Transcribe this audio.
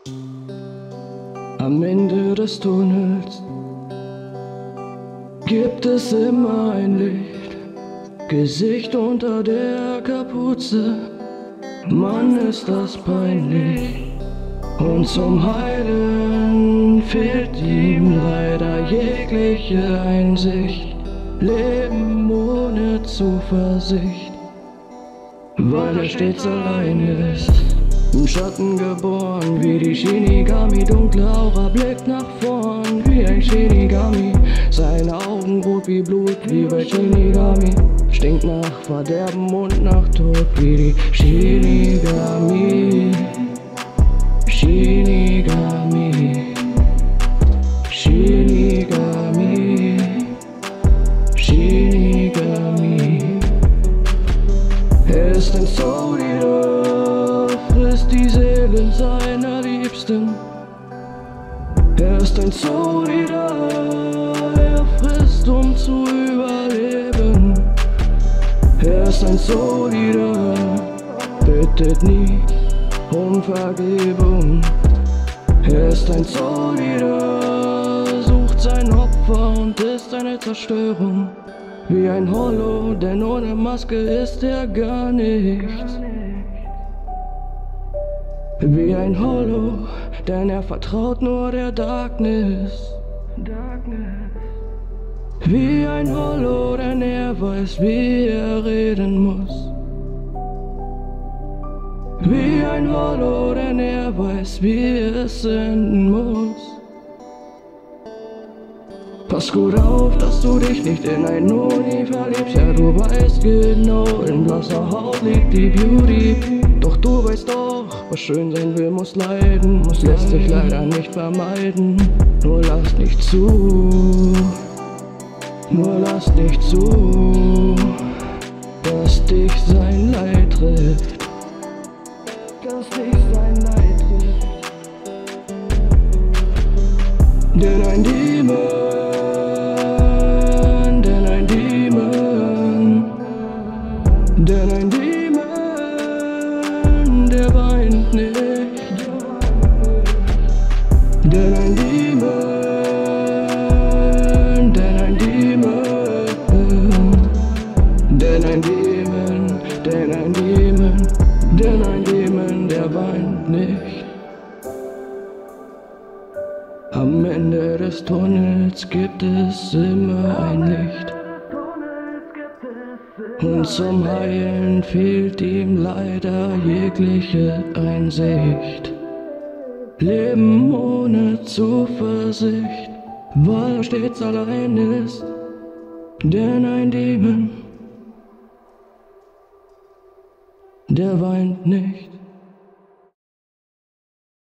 Am Ende des Tunnels gibt es immer ein Licht, Gesicht unter der Kapuze. Mann, ist das peinlich. Und zum Heilen fehlt ihm leider jegliche Einsicht. Leben ohne Zuversicht, weil er stets allein ist. Im Schatten geboren, wie die Shinigami, dunkle Aura blickt nach vorn, wie ein Shinigami. Seine Augen rot wie Blut, wie bei Shinigami. Stinkt nach Verderben und nach Tod, wie die Shinigami. Shinigami, Shinigami, Shinigami. Er ist ein Soul Eater, frisst die Seelen seiner Liebsten. Er ist ein Soul Eater, er frisst, um zu überleben. Er ist ein Soul Eater, bittet nie um Vergebung. Er ist ein Soul Eater, sucht sein Opfer und ist eine Zerstörung. Wie ein Hollow, denn ohne Maske ist er gar nichts. Wie ein Hollow, denn er vertraut nur der Darkness. Wie ein Hollow, denn er weiß, wie er reden muss. Wie ein Hollow, denn er weiß, wie es enden muss. Pass gut auf, dass du dich nicht in ein Oni verliebst. Ja, du weißt genau, in blasser Haut liegt die Beauty. Doch du weißt doch, was schön sein will, muss leiden. Lässt sich leider nicht vermeiden. Nur lass nicht zu, nur lass nicht zu, dass dich sein Leid trifft. Dass dich sein Leid trifft. Denn ein Demon, denn ein Demon, denn ein Demon, der weint nicht. Denn ein Demon, denn ein Demon, denn ein Demon, denn ein Demon, denn ein Demon, der weint nicht. Am Ende des Tunnels gibt es immer ein Licht. Und zum Heilen fehlt ihm leider jegliche Einsicht. Leben ohne Zuversicht, weil er stets allein ist. Denn ein Dämon, der weint nicht.